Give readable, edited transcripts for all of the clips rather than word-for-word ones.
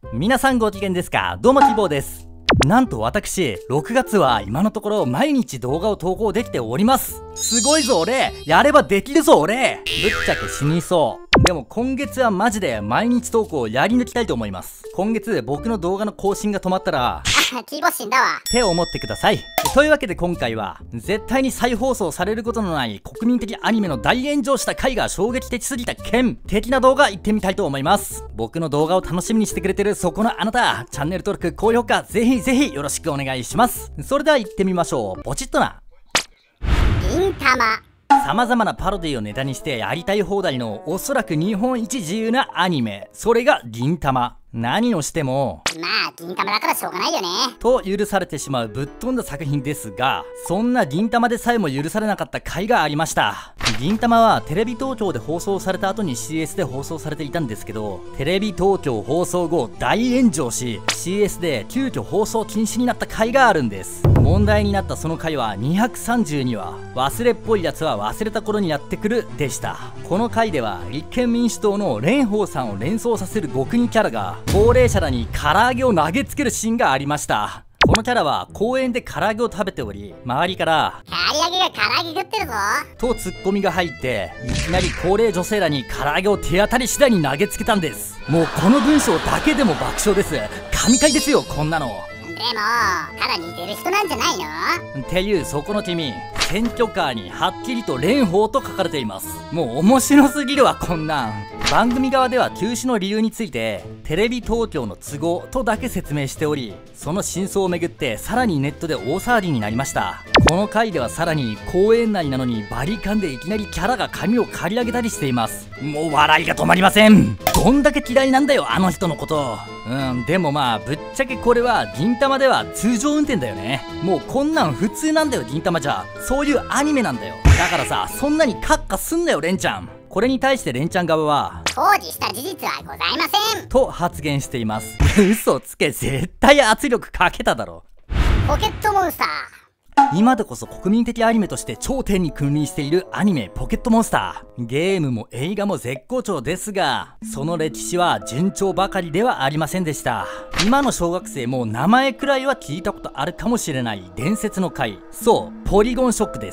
皆さんご機嫌ですか？どうも希望です。なんと私、6月は今のところ毎日動画を投稿できております。すごいぞ俺！やればできるぞ俺！ぶっちゃけ死にそう。でも今月はマジで毎日投稿をやり抜きたいと思います。今月僕の動画の更新が止まったらキーボ死んだわって思ってください。というわけで今回は絶対に再放送されることのない国民的アニメの大炎上した回が衝撃的すぎた件的な動画行ってみたいと思います。僕の動画を楽しみにしてくれてるそこのあなた、チャンネル登録高評価ぜひぜひよろしくお願いします。それでは行ってみましょう。ポチッとな。 銀玉。 様々なパロディをネタにしてやりたい放題のおそらく日本一自由なアニメ、それが銀玉。何をしてもまあ銀玉だからしょうがないよねと許されてしまうぶっ飛んだ作品ですが、そんな銀玉でさえも許されなかった回がありました。銀玉はテレビ東京で放送された後に CS で放送されていたんですけど、テレビ東京放送後大炎上し CS で急遽放送禁止になった回があるんです。問題になったその回は232話、忘れっぽいやつは忘れた頃にやってくるでした。この回では立憲民主党の蓮舫さんを連想させる極似キャラが高齢者らに唐揚げを投げつけるシーンがありました。このキャラは公園で唐揚げを食べており、周りから刈り上げが唐揚げ食ってるぞとツッコミが入って、いきなり高齢女性らに唐揚げを手当たり次第に投げつけたんです。もうこの文章だけでも爆笑です。神回ですよこんなの。 でもただ似てる人なんじゃないのっていうそこの君、選挙カーにはっきりと蓮舫と書かれています。もう面白すぎるわこんなん。番組側では休止の理由についてテレビ東京の都合とだけ説明しており、その真相をめぐってさらにネットで大騒ぎになりました。この回ではさらに公園内なのにバリカンでいきなりキャラが髪を刈り上げたりしています。もう笑いが止まりません。どんだけ嫌いなんだよあの人のこと。でもまあぶっちゃけこれは銀玉では通常運転だよね。もうこんなん普通なんだよ銀玉じゃ。そういうアニメなんだよ。だからさ、そんなにカッカすんなよレンちゃん。これに対してレンちゃん側は当時した事実はございませんと発言しています。嘘つけ、絶対圧力かけただろ。 ポケットモンスター。 今でこそ国民的アニメとして頂点に君臨しているアニメポケットモンスター。ゲームも映画も絶好調ですが、その歴史は順調ばかりではありませんでした。今の小学生も名前くらいは聞いたことあるかもしれない伝説の回、そうポリゴンショックです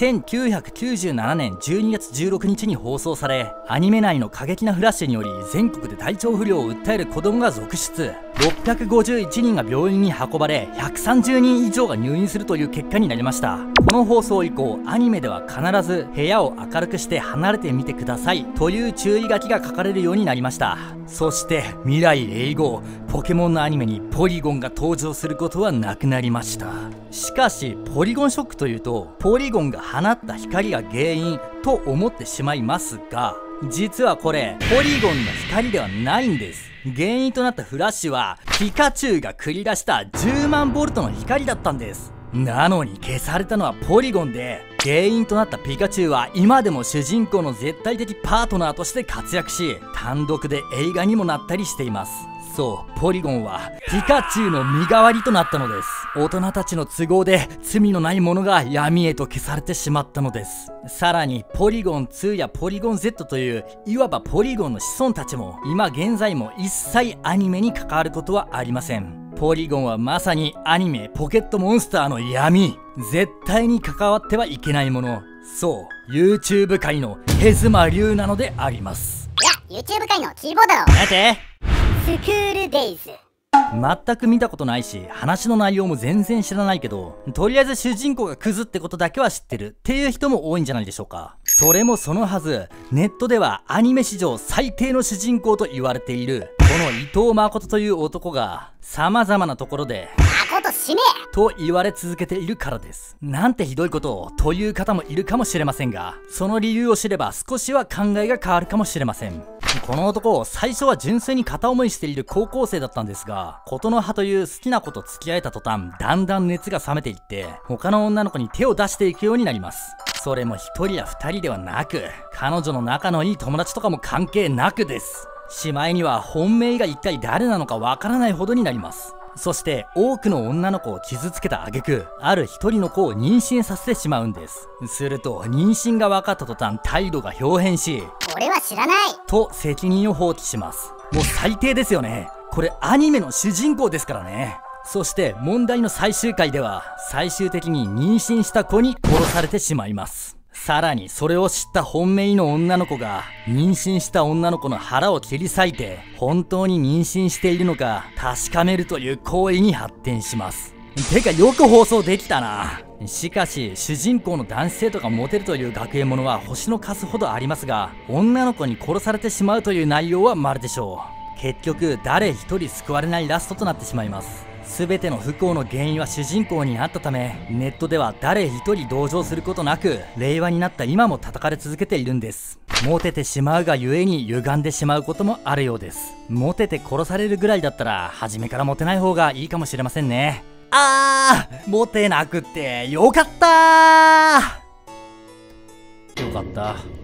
。1997年12月16日に放送され、アニメ内の過激なフラッシュにより全国で体調不良を訴える子供が続出。651人が病院に運ばれ、130人以上が入院するという結果になりました。この放送以降、アニメでは必ず部屋を明るくして離れてみてくださいという注意書きが書かれるようになりました。そして未来永劫、ポケモンのアニメにポリゴンが登場することはなくなりました。しかしポリゴンショックというと、ポリゴンが放った光が原因と思ってしまいますが、実はこれポリゴンの光ではないんです。原因となったフラッシュはピカチュウが繰り出した10万ボルトの光だったんです。なのに消されたのはポリゴンで、原因となったピカチュウは今でも主人公の絶対的パートナーとして活躍し、単独で映画にもなったりしています。そう、ポリゴンはピカチュウの身代わりとなったのです。大人たちの都合で罪のないものが闇へと消されてしまったのです。さらにポリゴン2やポリゴン Z といういわばポリゴンの子孫たちも今現在も一切アニメに関わることはありません。ポリゴンはまさにアニメポケットモンスターの闇。絶対に関わってはいけないもの。そう、YouTube 界のヘズマ流なのであります。 いや YouTube 界のキーボードだろ。 待て、 スクールデイズ。 全く見たことないし話の内容も全然知らないけど、とりあえず主人公がクズってことだけは知ってるっていう人も多いんじゃないでしょうか。それもそのはず、ネットではアニメ史上最低の主人公と言われているこの伊藤誠という男が様々なところで誠死ねと言われ続けているからです。なんてひどいことをという方もいるかもしれませんが、その理由を知れば少しは考えが変わるかもしれません。この男、最初は純粋に片思いしている高校生だったんですが、琴ノ葉という好きな子と付き合えた途端、だんだん熱が冷めていって他の女の子に手を出していくようになります。それも1人や2人ではなく、彼女の仲のいい友達とかも関係なくです。しまいには本命が一体誰なのかわからないほどになります。そして多くの女の子を傷つけた挙句、ある一人の子を妊娠させてしまうんです。すると妊娠が分かった途端態度が豹変し、 俺は知らないと責任を放棄します。もう最低ですよね。 これアニメの主人公ですからね。そして問題の最終回では最終的に妊娠した子に殺されてしまいます。さらにそれを知った本命の女の子が妊娠した女の子の腹を切り裂いて本当に妊娠しているのか確かめるという行為に発展します。てかよく放送できたな。しかし主人公の男子生徒がモテるという学園ものは星の数ほどありますが、女の子に殺されてしまうという内容は稀でしょう。結局誰一人救われないラストとなってしまいます。全ての不幸の原因は主人公にあったため、ネットでは誰一人同情することなく令和になった今も叩かれ続けているんです。モテてしまうがゆえに歪んでしまうこともあるようです。モテて殺されるぐらいだったら初めからモテない方がいいかもしれませんね。モテなくってよかったー。よかった。